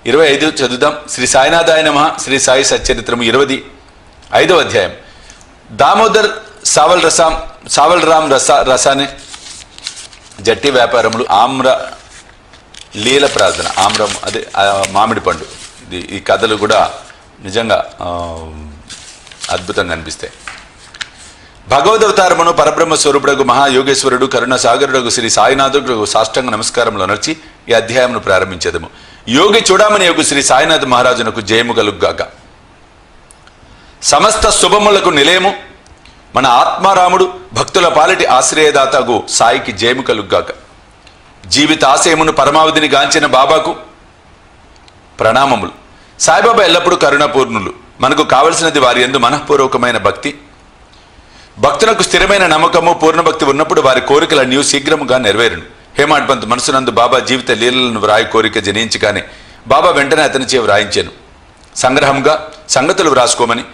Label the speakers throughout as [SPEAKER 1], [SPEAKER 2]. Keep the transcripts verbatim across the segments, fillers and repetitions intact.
[SPEAKER 1] ఇరవై ఐదు చదువుదాం. శ్రీ సాయినాథాయ నమః. శ్రీ సాయి సచ్చరిత్రము ఇరవై ఐదవ అధ్యాయం. దామోదర్ సావల్ రసాం సావల్ రామ్ రస రసానే జట్టి వ్యాపారములు ఆమ్ర లీల ప్రార్థన ఆమ్రం అదే మామిడి పండు. ఇది ఈ కథలు కూడా నిజంగా అద్భుతంగా అనిపిస్తాయి. భగవదవతారమును పరబ్రహ్మ స్వరూపుడకు మహాయోగేశ్వరుడు కరుణ సాగరుడు శ్రీ సాయినాథుడు సాష్టాంగ నమస్కారంలో నడిచి ఈ అధ్యాయమును ప్రారంభించేదము. యోగి చూడమని యోగు శ్రీ సాయినాథ్ మహారాజునకు జయము కలుగ్గాక. సమస్త శుభములకు నిలయము మన ఆత్మారాముడు భక్తుల పాలిటి ఆశ్రయదాతకు సాయికి జయము కలుగ్గాక. జీవిత ఆశయమును పరమావధిని గాంచిన బాబాకు ప్రణామములు. సాయిబాబా ఎల్లప్పుడూ కరుణాపూర్ణులు. మనకు కావలసినది వారి యందు మనఃపూర్వకమైన భక్తి. భక్తులకు స్థిరమైన నమ్మకము పూర్ణభక్తి ఉన్నప్పుడు వారి కోరికలన్నీ శీఘ్రముగా నెరవేరును. హేమాడ్ పంత్ మనసునందు బాబా జీవిత లీలలను వ్రాయి కోరిక జనించగానే బాబా వెంటనే అతని చే వ్రాయించాను. సంగ్రహంగా సంగతులు వ్రాసుకోమని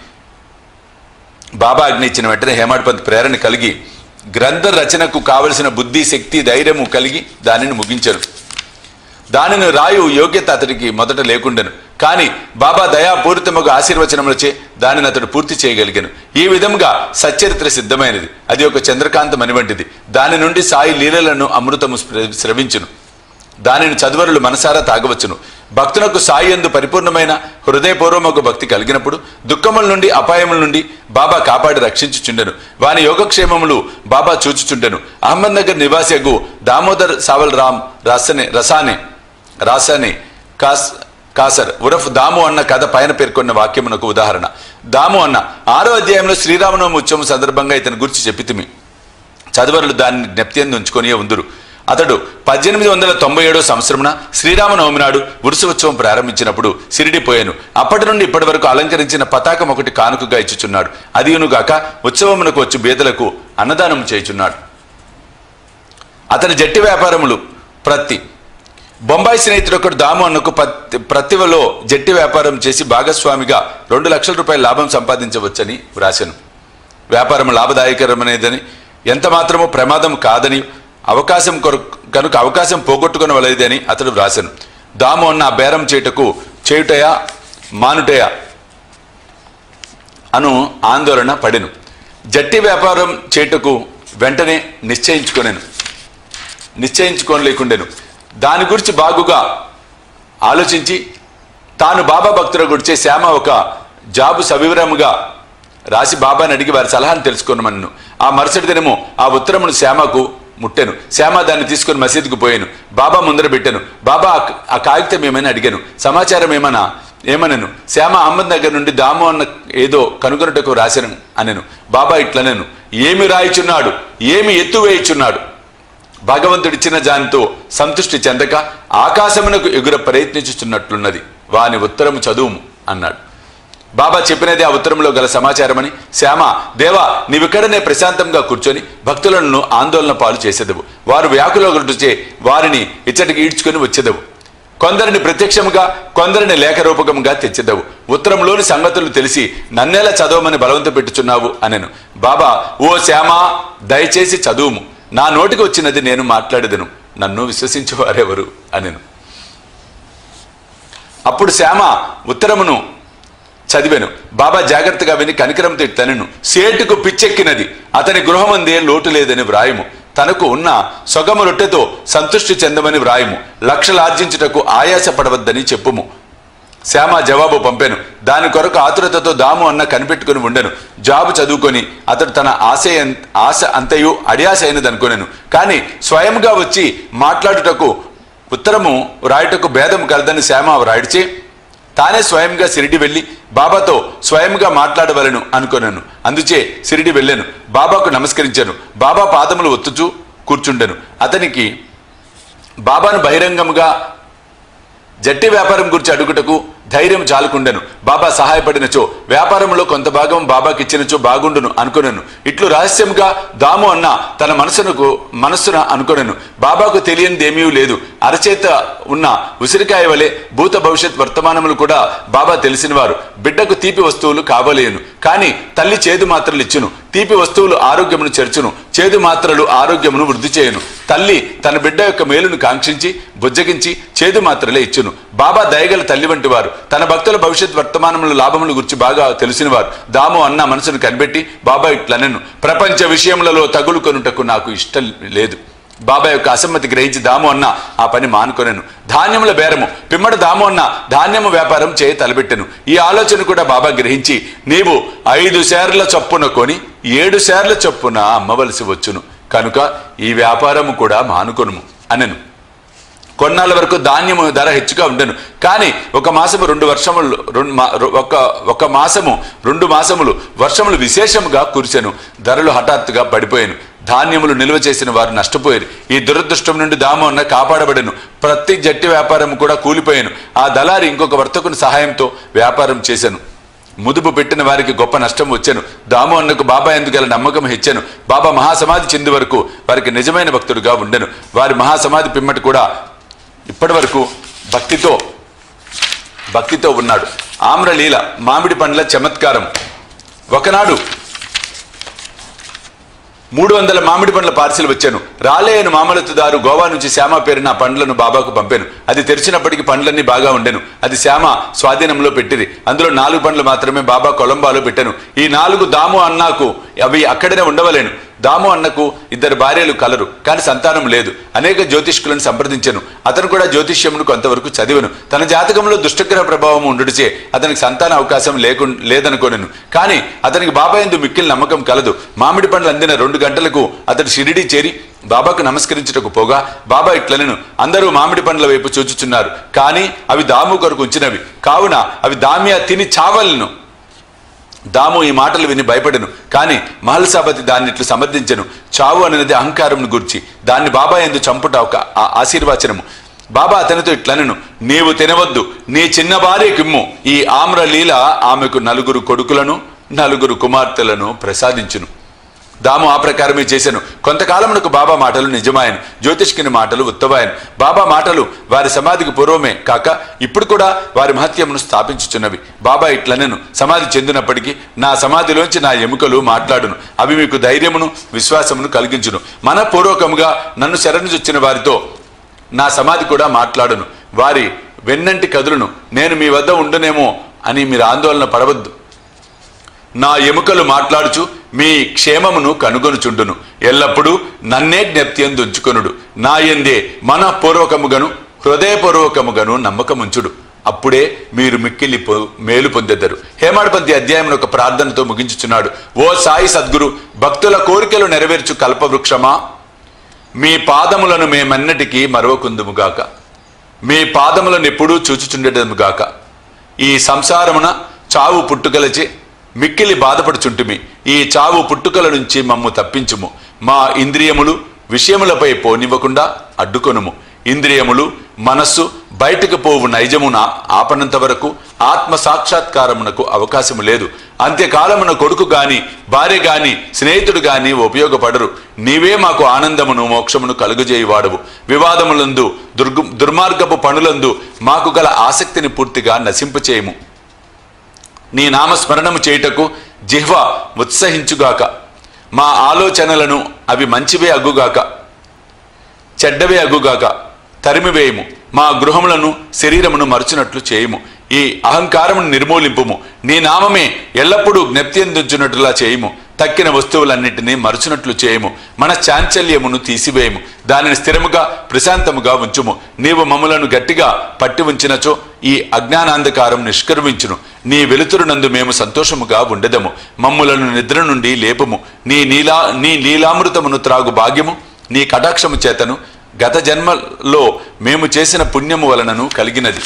[SPEAKER 1] బాబా ఆజ్ఞ ఇచ్చిన వెంటనే హేమాడ్ పంత్ ప్రేరణ కలిగి గ్రంథ రచనకు కావలసిన బుద్ధి శక్తి ధైర్యము కలిగి దానిని ముగించారు. దానిని రాయు యోగ్యత అతడికి మొదట లేకుండెను. కానీ బాబా దయాపూరితముగా ఆశీర్వచనములచే దానిని అతడు పూర్తి చేయగలిగాను. ఈ విధంగా సచ్చరిత్ర సిద్ధమైనది. అది ఒక చంద్రకాంతం అని వంటిది. దాని నుండి సాయి లీలలను అమృతము స్రవించును. దానిని చదువరులు మనసారా తాగవచ్చును. భక్తులకు సాయి యందు పరిపూర్ణమైన హృదయపూర్వక భక్తి కలిగినప్పుడు దుఃఖముల నుండి అపాయముల నుండి బాబా కాపాడి రక్షించుచుండెను. వాని యోగక్షేమములు బాబా చూచుచుండెను. అహ్మద్నగర్ నివాసియగు దామోదర్ సావల్ రామ్ రసనే రసానే రాసానే కాస్ కాసర్ ఉరఫ్ దాము అన్న కథ పైన పేర్కొన్న వాక్యమునకు ఉదాహరణ. దాము అన్న ఆరో అధ్యాయంలో శ్రీరామనవమి ఉత్సవం సందర్భంగా ఇతని గురించి చెప్పితిమి. చదువరులు దాన్ని జ్ఞప్తి అందు ఉంచుకొని ఉందురు. అతడు పద్దెనిమిది వందల తొంభై ఏడో సంవత్సరమున శ్రీరామనవమి నాడు ఉరుసు ఉత్సవం ప్రారంభించినప్పుడు సిరిడిపోయాను. అప్పటి నుండి ఇప్పటి వరకు అలంకరించిన పతాకం ఒకటి కానుకగా ఇచ్చుచున్నాడు. అదియునుగాక ఉత్సవమునకు వచ్చి బేదలకు అన్నదానం చేయుచున్నాడు. అతని జట్టి వ్యాపారములు ప్రత్తి. బొంబాయి స్నేహితుడు ఒకడు దాము అన్నకు ప్రతివలో జట్టి వ్యాపారం చేసి భాగస్వామిగా రెండు లక్షల రూపాయల లాభం సంపాదించవచ్చని వ్రాశాను. వ్యాపారం లాభదాయకరమనేదని ఎంత మాత్రమో ప్రమాదం కాదని అవకాశం కనుక అవకాశం పోగొట్టుకునవలేదని అతడు వ్రాశాను. దాము అన్న బేరం చేయుటకు చేయుటయా మానుటయా అను ఆందోళన పడెను. జట్టి వ్యాపారం చేయుటకు వెంటనే నిశ్చయించుకొనెను నిశ్చయించుకోలేకుండెను దాని గురించి బాగుగా ఆలోచించి తాను బాబా భక్తుల గురించే శ్యామ ఒక జాబు సవివరముగా రాసి బాబాని అడిగి వారి సలహాను తెలుసుకున్నామన్ను. ఆ మరుసటి దినము ఆ ఉత్తరమును శ్యామకు ముట్టెను. శ్యామ దాన్ని తీసుకుని మసీదుకు పోయాను. బాబా ముందర పెట్టాను. బాబా ఆ కాగితం ఏమైనా అడిగాను. సమాచారం ఏమన్నా ఏమనను. శ్యామ అహ్మద్ నగర్ నుండి దాము అన్న ఏదో కనుగొనుటకు రాశాను అనెను. బాబా ఇట్లనెను, ఏమి రాయిచున్నాడు, ఏమి ఎత్తు వేయుచున్నాడు. భగవంతుడిచ్చిన దానితో సంతృష్టి చెందక ఆకాశమునకు ఎగుర ప్రయత్నించుచున్నట్లున్నది. వాని ఉత్తరము చదువుము అన్నాడు. బాబా చెప్పినది ఆ ఉత్తరంలో గల సమాచారమని. శ్యామ, దేవా, నీవిక్కడనే ప్రశాంతంగా కూర్చొని భక్తులను ఆందోళన పాలు చేసేదవు. వారు వ్యాకులొకటిచే వారిని ఇచ్చటికి ఈడ్చుకొని వచ్చేదవు. కొందరిని ప్రత్యక్షముగా కొందరిని లేఖ రూపకంగా తెచ్చేదవు. ఉత్తరంలోని సంగతులు తెలిసి నన్నేలా చదవమని బలవంత పెట్టుచున్నావు అనెను. బాబా, ఓ శ్యామ, దయచేసి చదువుము. నా నోటికి వచ్చినది నేను మాట్లాడేదను. నన్ను విశ్వసించేవారెవరు అనెను. అప్పుడు శ్యామ ఉత్తరమును చదివాను. బాబా జాగ్రత్తగా విని కనికరంతో తనను, సేటుకు పిచ్చెక్కినది, అతని గృహమందే లోటు లేదని వ్రాయము. తనకు ఉన్న సొగము రొట్టెతో సంతృష్టి చెందమని వ్రాయము. లక్షలు ఆర్జించుటకు ఆయాస పడవద్దని చెప్పుము. శ్యామ జవాబు పంపాను. దాని కొరకు ఆతురతతో దాము అన్న కనిపెట్టుకుని ఉండెను. జాబు చదువుకొని అతడు తన ఆశయ ఆశ అంతయు అడియాస అయినదనుకొనెను. కానీ స్వయంగా వచ్చి మాట్లాడుటకు ఉత్తరము వ్రాయుటకు భేదము కలదని శ్యామ వ్రాయిడిచే తానే స్వయంగా సిరిడి వెళ్ళి బాబాతో స్వయంగా మాట్లాడవలను అనుకొనెను. అందుచే సిరిడి వెళ్ళాను. బాబాకు నమస్కరించాను. బాబా పాదములు ఒత్తుచూ కూర్చుండెను. అతనికి బాబాను బహిరంగముగా జట్టి వ్యాపారం గురించి అడుగుటకు ధైర్యం చాలుకుండెను. బాబా సహాయపడినచో వ్యాపారంలో కొంత భాగం బాబాకి ఇచ్చినచో బాగుండును అనుకొనెను. ఇట్లు రహస్యంగా దాము అన్న తన మనసునకు మనస్సున అనుకొనెను. బాబాకు తెలియనిదేమీ లేదు. అరచేత ఉన్న ఉసిరికాయ వలె భూత భవిష్యత్ వర్తమానములు కూడా బాబా తెలిసినవారు. బిడ్డకు తీపి వస్తువులు కావలేను. కానీ తల్లి చేదు మాత్రలు ఇచ్చును, తీపి వస్తువులు ఆరోగ్యమును చెర్చును, చేదు మాత్రలు ఆరోగ్యమును వృద్ధి చేయును. తల్లి తన బిడ్డ యొక్క మేలును కాంక్షించి బుజ్జగించి చేదు మాత్రలే ఇచ్చును. బాబా దయగల తల్లి వంటి వారు, తన భక్తుల భవిష్యత్ వర్తమానముల లాభముల గురించి బాగా తెలిసిన వారు. దాము అన్న మనసును కనిపెట్టి బాబా ఇట్లనెను, ప్రపంచ విషయములలో తగులు కొనుటకు నాకు ఇష్టం లేదు. బాబా యొక్క అసమ్మతి గ్రహించి దాము అన్న ఆ పని మానుకొనెను. ధాన్యముల బేరము పిమ్మట దాము అన్న ధాన్యము వ్యాపారం చేయ తలబెట్టెను. ఈ ఆలోచన కూడా బాబా గ్రహించి, నీవు ఐదు షేర్ల చొప్పున కొని ఏడు షేర్ల చొప్పున అమ్మవలసి వచ్చును, కనుక ఈ వ్యాపారము కూడా మానుకొనుము అనెను. కొన్నాళ్ళ వరకు ధాన్యము ధర హెచ్చుగా ఉండెను. కానీ ఒక మాసము రెండు వర్షములు రెండు ఒక ఒక మాసము రెండు మాసములు వర్షములు విశేషముగా కురిసెను. ధరలు హఠాత్తుగా పడిపోయాను. ధాన్యములు నిల్వ చేసిన వారు నష్టపోయారు. ఈ దురదృష్టం నుండి దాము అన్న కాపాడబడెను. ప్రతి జట్టి వ్యాపారం కూడా కూలిపోయాను. ఆ దళారి ఇంకొక వర్తకుని సహాయంతో వ్యాపారం చేశాను. ముదుపు పెట్టిన వారికి గొప్ప నష్టం వచ్చాను. దాము అన్నకు బాబా ఎందుకు నమ్మకం హెచ్చాను. బాబా మహాసమాధి చెంది వరకు వారికి నిజమైన భక్తుడుగా ఉండెను. వారి మహాసమాధి పిమ్మటి కూడా ఇప్పటి వరకు భక్తితో భక్తితో ఉన్నాడు. ఆమ్రలీల మామిడి పండ్ల చమత్కారం. ఒకనాడు మూడు వందల మామిడి పండ్ల పార్సిల్ వచ్చాను. రాలేయను మామలతుదారు గోవా నుంచి శ్యామ పేరున పండ్లను బాబాకు పంపాను. అది తెరిచినప్పటికీ పండ్లన్నీ బాగా ఉండెను. అది శ్యామ స్వాధీనంలో పెట్టింది. అందులో నాలుగు పండ్లు మాత్రమే బాబా కొలంబాలో పెట్టాను. ఈ నాలుగు దాము అన్నాకు అవి అక్కడనే ఉండవలేను. దాము అన్నకు ఇద్దరు భార్యలు కలరు, కానీ సంతానం లేదు. అనేక జ్యోతిష్కులను సంప్రదించాను. అతను కూడా జ్యోతిష్యమును కొంతవరకు చదివను. తన జాతకంలో దుష్టగ్రహ ప్రభావం ఉండుడిచే అతనికి సంతాన అవకాశం లేకు లేదనుకోనెను. కానీ అతనికి బాబా యందు మిక్కిలి నమ్మకం కలదు. మామిడి పండ్లు అందిన రెండు గంటలకు అతడు షిరిడి చేరి బాబాకు నమస్కరించుటకు పోగా బాబా ఇట్లనెను, అందరూ మామిడి పండ్ల వైపు చూచుచున్నారు, కానీ అవి దాము కొరకు ఉంచినవి, కావున అవి దామియా తిని చావలను. దాము ఈ మాటలు విని భయపడెను. కానీ మహల్సాపతి దాన్ని ఇట్లు సమర్థించెను, చావు అనేది అహంకారంను గురించి, దాన్ని బాబా యందు చంపుట ఒక ఆశీర్వచనము. బాబా అతనితో ఇట్లనెను, నీవు తినవద్దు, నీ చిన్న భార్య కిమ్ము. ఈ ఆమ్రలీల ఆమెకు నలుగురు కొడుకులను నలుగురు కుమార్తెలను ప్రసాదించును. దాము ఆ ప్రకారమే చేశాను. కొంతకాలమునకు బాబా మాటలు నిజమాయను, జ్యోతిష్కుని మాటలు ఉత్తమాయను. బాబా మాటలు వారి సమాధికి పూర్వమే కాక ఇప్పుడు కూడా వారి మహత్యమును స్థాపించుచున్నవి. బాబా ఇట్లనెను, సమాధి చెందినప్పటికీ నా సమాధిలోంచి నా ఎముకలు మాట్లాడును. అవి మీకు ధైర్యమును విశ్వాసమును కలిగించును. మనపూర్వకముగా నన్ను శరణుజొచ్చిన వారితో నా సమాధి కూడా మాట్లాడును. వారి వెన్నంటి కదులును. నేను మీ వద్ద ఉండునేమో అని మీరు ఆందోళన పడవద్దు. నా ఎముకలు మాట్లాడుచు మీ క్షేమమును కనుగొనుచుండును. ఎల్లప్పుడూ నన్నే జ్ఞప్తియందు ఉంచుకొనుడు. నా యందే మనపూర్వకముగను హృదయపూర్వకముగను నమ్మకముంచుడు. అప్పుడే మీరు మిక్కిలి మేలు పొందెదరు. హేమాడపంతి అధ్యాయం ఒక ప్రార్థనతో ముగించుచున్నాడు. ఓ సాయి సద్గురు, భక్తుల కోరికలు నెరవేర్చు కల్పవృక్షమా, మీ పాదములను మేమన్నటికీ మరవకుందుముగాక. మీ పాదములను ఎప్పుడూ చూచుచుండేదముగాక. ఈ సంసారమున చావు పుట్టుకలచే మిక్కిలి బాధపడుచుంటుమి. ఈ చావు పుట్టుకల నుంచి మమ్ము తప్పించుము. మా ఇంద్రియములు విషయములపై పోనివ్వకుండా అడ్డుకొనుము. ఇంద్రియములు మనస్సు బయటకు పోవు నైజమున ఆపనంత వరకు ఆత్మ సాక్షాత్కారమునకు అవకాశము లేదు. అంత్యకాలమున కొడుకు గాని భార్య గాని స్నేహితుడు గాని ఉపయోగపడరు. నీవే మాకు ఆనందమును మోక్షమును కలుగజేయువాడవు. వివాదములందు దుర్గు దుర్మార్గపు పనులందు మాకు గల ఆసక్తిని పూర్తిగా నశింపచేయము. నీ నామస్మరణము చేయుటకు జిహ్వ ఉత్సహించుగాక. మా ఆలోచనలను అవి మంచివే అగ్గుగాక, చెడ్డవే అగ్గుగాక తరిమివేయము. మా గృహములను శరీరమును మరచునట్లు చేయుము. ఈ అహంకారమును నిర్మూలింపుము. నీ నామమే ఎల్లప్పుడూ జ్ఞప్తియందుంచున్నట్లుగా చేయుము. తక్కిన వస్తువులన్నింటినీ మరచునట్లు చేయము. మన చాంచల్యమును తీసివేయము. దానిని స్థిరముగా ప్రశాంతముగా ఉంచుము. నీవు మమ్ములను గట్టిగా పట్టి ఉంచినచో ఈ అజ్ఞానాంధకారం నిష్కర్మించును. నీ వెలుతురునందు మేము సంతోషముగా ఉండెదము. మమ్ములను నిద్ర నుండి లేపము. నీ నీలా నీ లీలామృతమును త్రాగు భాగ్యము నీ కటాక్షము చేతను గత జన్మలో మేము చేసిన పుణ్యము వలనను కలిగినది.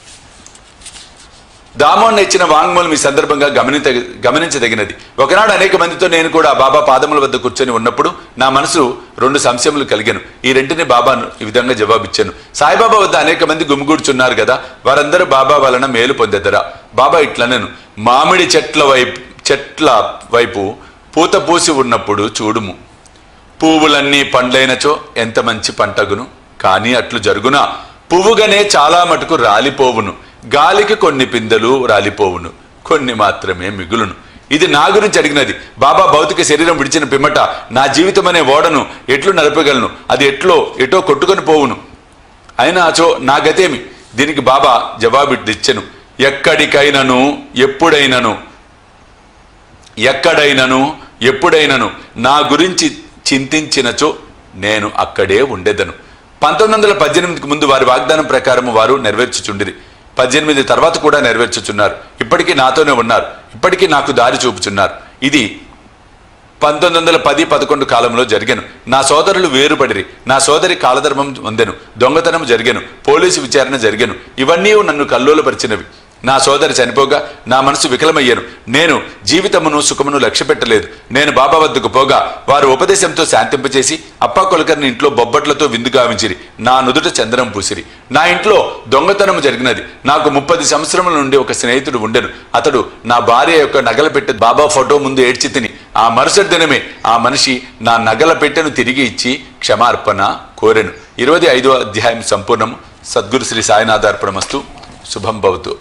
[SPEAKER 1] దామోన్ ఇచ్చిన వాంగ్మూలం ఈ సందర్భంగా గమనిత గమనించదగినది. ఒకనాడు అనేక మందితో నేను కూడా బాబా పాదముల వద్ద కూర్చొని ఉన్నప్పుడు నా మనసు రెండు సంశయములు కలిగాను. ఈ రెంటిని బాబాను ఈ విధంగా జవాబిచ్చాను. సాయిబాబా వద్ద అనేక మంది గుమిగూడుచున్నారు కదా, వారందరూ బాబా వలన మేలు పొందెదరా? బాబా ఇట్లనెను, మామిడి చెట్ల వైపు చెట్ల వైపు పూత పూసి ఉన్నప్పుడు చూడుము. పువ్వులన్నీ పండ్లైనచో ఎంత మంచి పంటగును. కానీ అట్లు జరుగునా, పువ్వుగానే చాలా మటుకు రాలిపోవును. గాలికి కొన్ని పిందెలు రాలిపోవును, కొన్ని మాత్రమే మిగులును. ఇది నా గురించి అడిగినది. బాబా భౌతిక శరీరం విడిచిన పిమ్మట నా జీవితం అనే ఓడను ఎట్లు నడపగలను? అది ఎట్లో ఎటో కొట్టుకొని పోవును. అయినా అచో నా గతేమి? దీనికి బాబా జవాబిచ్చెను, ఎక్కడికైనను ఎప్పుడైనను ఎక్కడైనను ఎప్పుడైనను నా గురించి చింతించినచో నేను అక్కడే ఉండేదను. పంతొమ్మిది వందల పద్దెనిమిదికి ముందు వారి వాగ్దానం ప్రకారం వారు నెరవేర్చుచుండిరి. పద్దెనిమిది తర్వాత కూడా నెరవేర్చుచున్నారు. ఇప్పటికీ నాతోనే ఉన్నారు. ఇప్పటికీ నాకు దారి చూపుచున్నారు. ఇది పంతొమ్మిది వందల పది పదకొండు కాలంలో జరిగాను. నా సోదరులు వేరుపడిరి. నా సోదరి కాలధర్మం పొందెను. దొంగతనం జరిగాను. పోలీసు విచారణ జరిగాను. ఇవన్నీ నన్ను కల్లోలపరిచినవి. నా సోదరి చనిపోగా నా మనసు వికలమయ్యాను. నేను జీవితమును సుఖమును లక్ష్య పెట్టలేదు. నేను బాబా వద్దకు పోగా వారు ఉపదేశంతో శాంతింపచేసి అప్పా కొలకర్ని ఇంట్లో బొబ్బట్లతో విందు గావించిరి. నా నుదుట చందనం పూసిరి. నా ఇంట్లో దొంగతనం జరిగినది. నాకు ముప్పది సంవత్సరముల నుండి ఒక స్నేహితుడు ఉండెను. అతడు నా భార్య యొక్క నగల పెట్టె బాబా ఫోటో ముందు ఏడ్చి తిని ఆ మరుసటి దినమే ఆ మనిషి నా నగల పెట్టెను తిరిగి ఇచ్చి క్షమార్పణ కోరెను. ఇరవై ఐదో అధ్యాయం సంపూర్ణము. సద్గురు శ్రీ సాయినాథార్పణమస్తు. శుభం భవతు.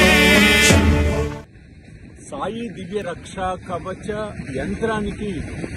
[SPEAKER 2] సాయి దివ్య రక్ష కవచ యంత్రానికి